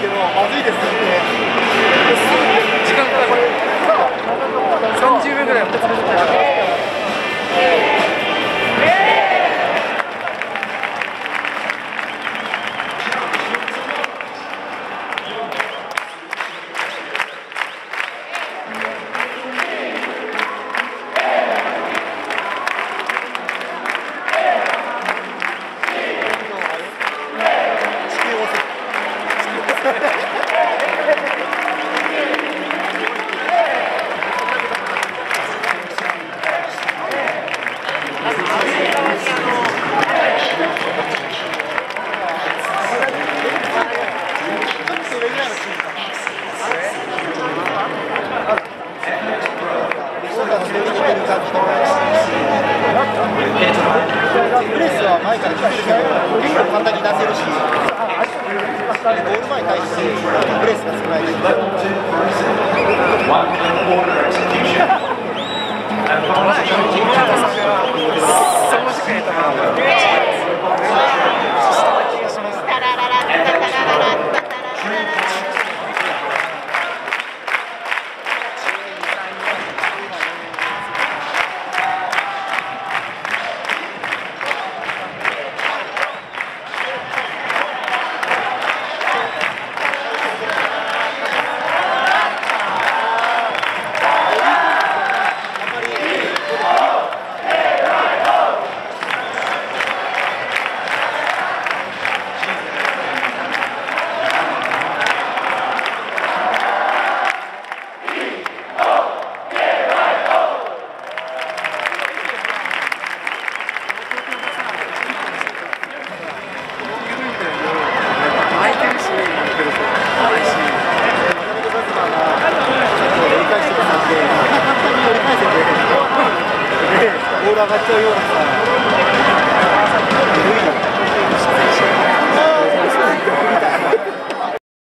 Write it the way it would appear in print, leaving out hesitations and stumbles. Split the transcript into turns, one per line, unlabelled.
どまずいですって
時間かかる。30秒ぐらい。
プレスは前から来てるけど結構簡単に出せるし、ゴール前に対してプレスが少ないだけボール上がっちゃうようなさ、